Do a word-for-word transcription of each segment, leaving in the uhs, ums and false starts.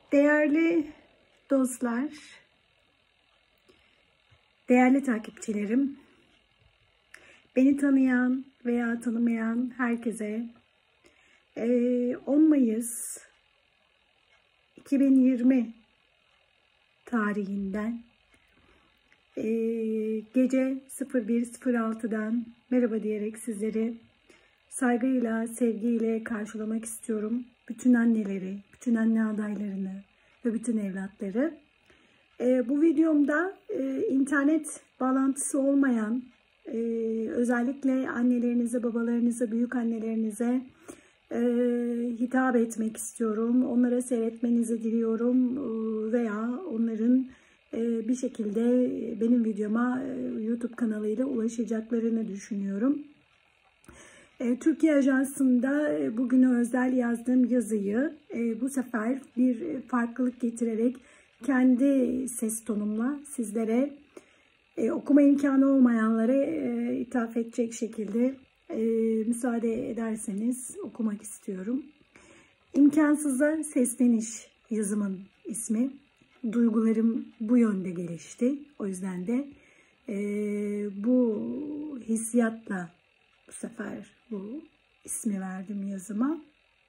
Değerli dostlar, değerli takipçilerim, beni tanıyan veya tanımayan herkese on Mayıs iki bin yirmi tarihinden gece sıfır bir sıfır altıdan merhaba diyerek sizleri saygıyla, sevgiyle karşılamak istiyorum. Bütün anneleri, bütün anne adaylarını ve bütün evlatları. E, bu videomda e, internet bağlantısı olmayan, e, özellikle annelerinize, babalarınıza, büyük annelerinize e, hitap etmek istiyorum. Onlara seyretmenizi diliyorum e, veya onların e, bir şekilde benim videoma e, YouTube kanalıyla ulaşacaklarını düşünüyorum. Türkiye Ajansı'nda bugüne özel yazdığım yazıyı bu sefer bir farklılık getirerek kendi ses tonumla sizlere okuma imkanı olmayanlara ithaf edecek şekilde müsaade ederseniz okumak istiyorum. İmkansıza sesleniş yazımın ismi. Duygularım bu yönde gelişti. O yüzden de bu hissiyatla bu sefer bu ismi verdim yazıma.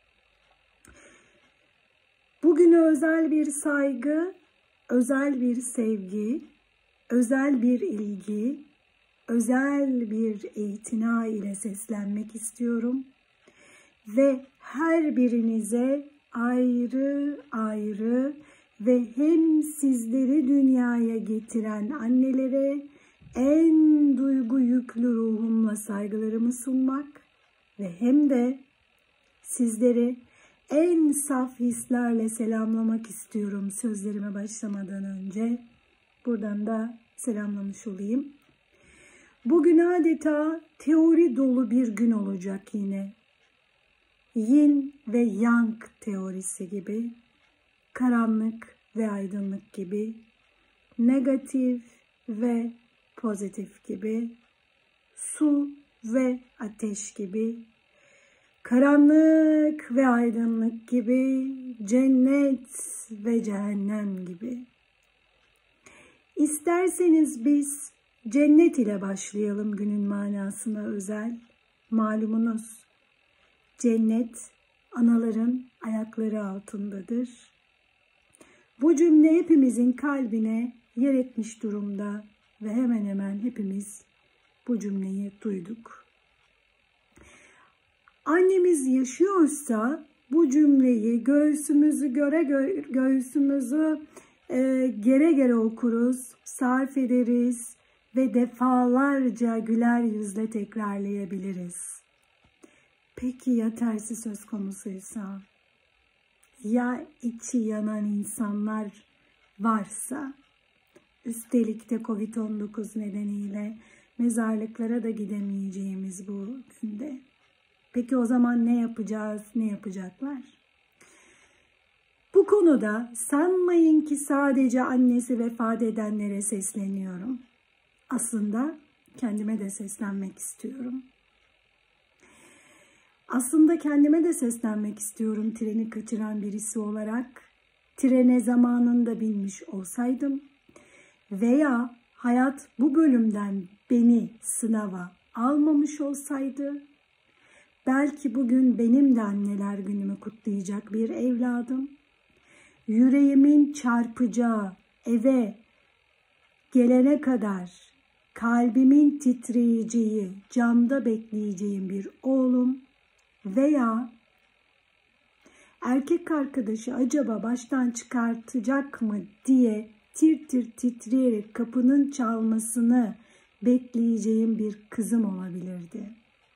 Bugüne özel bir saygı, özel bir sevgi, özel bir ilgi, özel bir itina ile seslenmek istiyorum. Ve her birinize ayrı ayrı ve hem sizleri dünyaya getiren annelere en duygu yüklü ruhumla saygılarımı sunmak ve hem de sizleri en saf hislerle selamlamak istiyorum sözlerime başlamadan önce. Buradan da selamlamış olayım. Bugün adeta teori dolu bir gün olacak yine. Yin ve yang teorisi gibi, karanlık ve aydınlık gibi, negatif ve pozitif gibi, su ve ateş gibi, karanlık ve aydınlık gibi, cennet ve cehennem gibi. İsterseniz biz cennet ile başlayalım günün manasına özel. Malumunuz cennet anaların ayakları altındadır. Bu cümle hepimizin kalbine yer etmiş durumda. Ve hemen hemen hepimiz bu cümleyi duyduk. Annemiz yaşıyorsa bu cümleyi göğsümüzü göre gö göğsümüzü e, gere gere okuruz, sarf ederiz ve defalarca güler yüzle tekrarlayabiliriz. Peki ya tersi söz konusuysa? Ya içi yanan insanlar varsa? Üstelik de kovid on dokuz nedeniyle mezarlıklara da gidemeyeceğimiz bu günde. Peki o zaman ne yapacağız, ne yapacaklar? Bu konuda sanmayın ki sadece annesi vefat edenlere sesleniyorum. Aslında kendime de seslenmek istiyorum. Aslında kendime de seslenmek istiyorum treni kaçıran birisi olarak. Trene zamanında binmiş olsaydım, veya hayat bu bölümden beni sınava almamış olsaydı, belki bugün benim de anneler günümü kutlayacak bir evladım, yüreğimin çarpacağı eve gelene kadar kalbimin titreyeceği, camda bekleyeceğim bir oğlum veya erkek arkadaşı acaba baştan çıkartacak mı diye tir tir titreyerek kapının çalmasını bekleyeceğim bir kızım olabilirdi.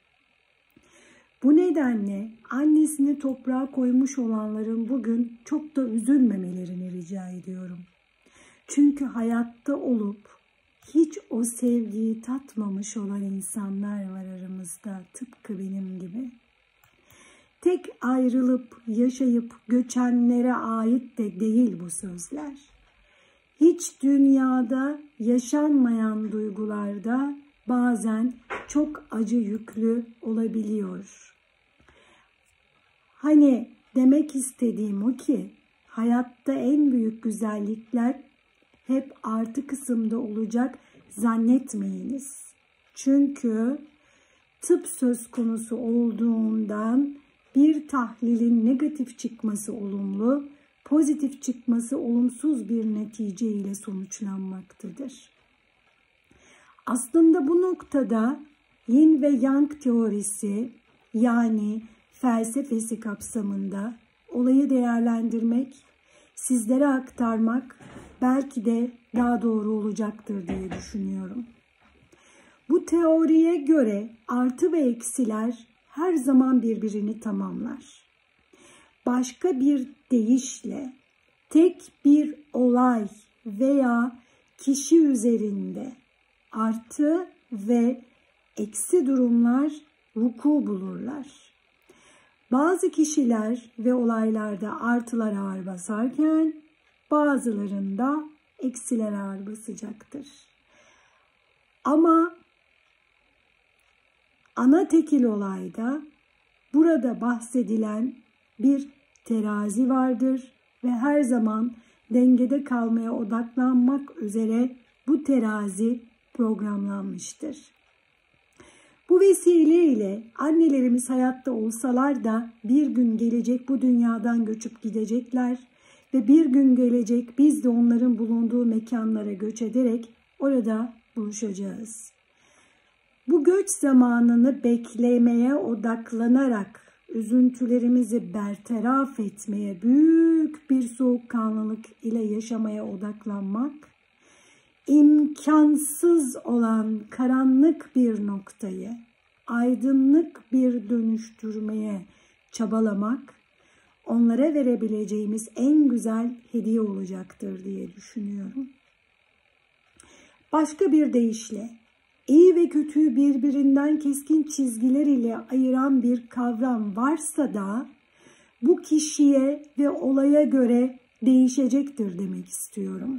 Bu nedenle annesini toprağa koymuş olanların bugün çok da üzülmemelerini rica ediyorum. Çünkü hayatta olup hiç o sevgiyi tatmamış olan insanlar var aramızda, tıpkı benim gibi. Tek ayrılıp yaşayıp göçenlere ait de değil bu sözler. Hiç dünyada yaşanmayan duygularda bazen çok acı yüklü olabiliyor. Hani demek istediğim o ki hayatta en büyük güzellikler hep artı kısımda olacak zannetmeyiniz. Çünkü tıp söz konusu olduğundan bir tahlilin negatif çıkması olumlu, pozitif çıkması olumsuz bir netice ile sonuçlanmaktadır. Aslında bu noktada Yin ve Yang teorisi, yani felsefesi kapsamında olayı değerlendirmek, sizlere aktarmak belki de daha doğru olacaktır diye düşünüyorum. Bu teoriye göre artı ve eksiler her zaman birbirini tamamlar. Başka bir deyişle tek bir olay veya kişi üzerinde artı ve eksi durumlar vuku bulurlar. Bazı kişiler ve olaylarda artılar ağır basarken bazılarında eksiler ağır basacaktır. Ama ana tekil olayda burada bahsedilen bir terazi vardır ve her zaman dengede kalmaya odaklanmak üzere bu terazi programlanmıştır. Bu vesileyle annelerimiz hayatta olsalar da bir gün gelecek bu dünyadan göçüp gidecekler ve bir gün gelecek biz de onların bulunduğu mekanlara göç ederek orada buluşacağız. Bu göç zamanını beklemeye odaklanarak üzüntülerimizi bertaraf etmeye, büyük bir soğukkanlılık ile yaşamaya odaklanmak, imkansız olan karanlık bir noktayı aydınlık bir dönüştürmeye çabalamak, onlara verebileceğimiz en güzel hediye olacaktır diye düşünüyorum. Başka bir deyişle, iyi ve kötüyü birbirinden keskin çizgiler ile ayıran bir kavram varsa da bu kişiye ve olaya göre değişecektir demek istiyorum.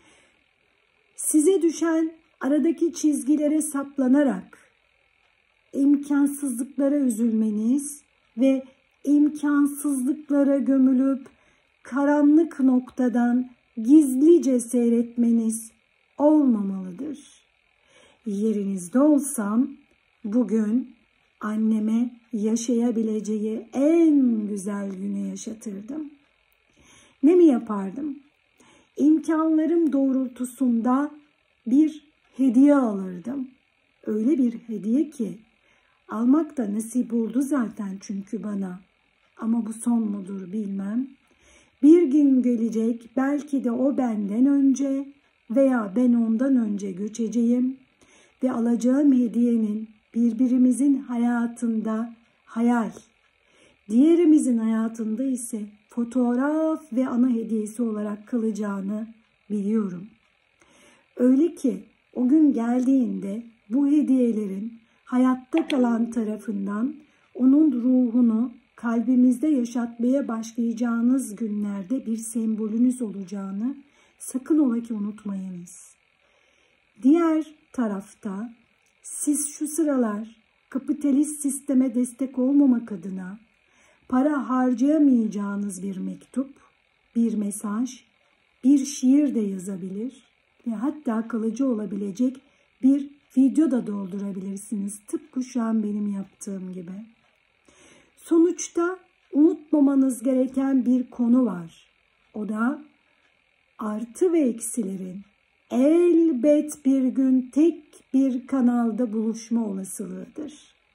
Size düşen aradaki çizgilere saplanarak imkansızlıklara üzülmeniz ve imkansızlıklara gömülüp karanlık noktadan gizlice seyretmeniz olmamalıdır. Yerinizde olsam bugün anneme yaşayabileceği en güzel günü yaşatırdım. Ne mi yapardım? İmkanlarım doğrultusunda bir hediye alırdım. Öyle bir hediye ki almak da nasip oldu zaten çünkü bana. Ama bu son mudur bilmem. Bir gün gelecek belki de o benden önce veya ben ondan önce göçeceğim ve alacağım hediyenin birbirimizin hayatında hayal, diğerimizin hayatında ise fotoğraf ve ana hediyesi olarak kalacağını biliyorum. Öyle ki o gün geldiğinde bu hediyelerin hayatta kalan tarafından onun ruhunu kalbimizde yaşatmaya başlayacağınız günlerde bir sembolünüz olacağını sakın ola ki unutmayınız. Diğer tarafta siz şu sıralar kapitalist sisteme destek olmamak adına para harcayamayacağınız bir mektup, bir mesaj, bir şiir de yazabilir ve hatta kalıcı olabilecek bir video da doldurabilirsiniz. Tıpkı şu an benim yaptığım gibi. Sonuçta unutmamanız gereken bir konu var. O da artı ve eksilerin elbet bir gün tek bir kanalda buluşma olasılığıdır.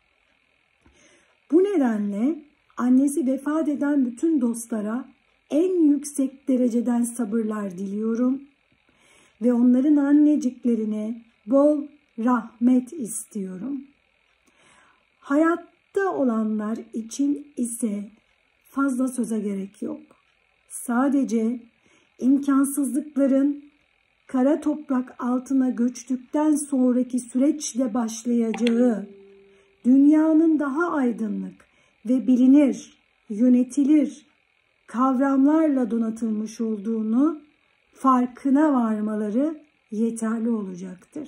Bu nedenle annesi vefat eden bütün dostlara en yüksek dereceden sabırlar diliyorum ve onların anneciklerine bol rahmet istiyorum. Hayatta olanlar için ise fazla söze gerek yok. Sadece imkansızlıkların kara toprak altına göçtükten sonraki süreçle başlayacağı, dünyanın daha aydınlık ve bilinir, yönetilir kavramlarla donatılmış olduğunu farkına varmaları yeterli olacaktır.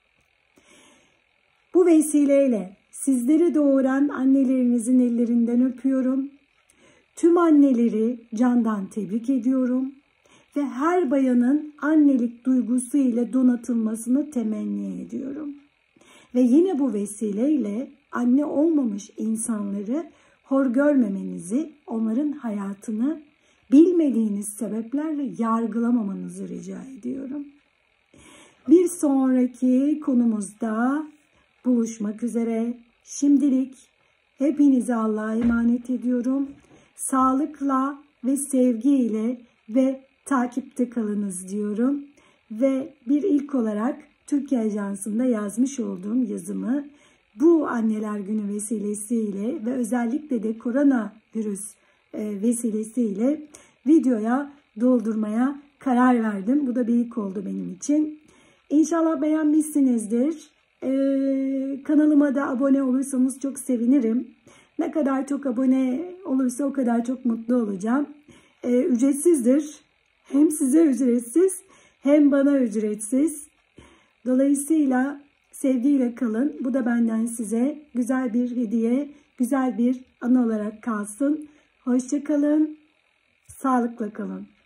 Bu vesileyle sizleri doğuran annelerinizin ellerinden öpüyorum. Tüm anneleri candan tebrik ediyorum ve her bayanın annelik duygusu ile donatılmasını temenni ediyorum. Ve yine bu vesileyle anne olmamış insanları hor görmemenizi, onların hayatını bilmediğiniz sebeplerle yargılamamanızı rica ediyorum. Bir sonraki konumuzda buluşmak üzere. Şimdilik hepinizi Allah'a emanet ediyorum. Sağlıkla ve sevgiyle ve takipte kalınız diyorum. Ve bir ilk olarak Türkiye Ajansı'nda yazmış olduğum yazımı bu Anneler Günü vesilesiyle ve özellikle de koronavirüs vesilesiyle videoya doldurmaya karar verdim. Bu da bir ilk oldu benim için. İnşallah beğenmişsinizdir. Ee, kanalıma da abone olursanız çok sevinirim. Ne kadar çok abone olursa o kadar çok mutlu olacağım. Ee, ücretsizdir. Hem size ücretsiz hem bana ücretsiz. Dolayısıyla sevgiyle kalın. Bu da benden size güzel bir hediye, güzel bir anı olarak kalsın. Hoşça kalın, sağlıkla kalın.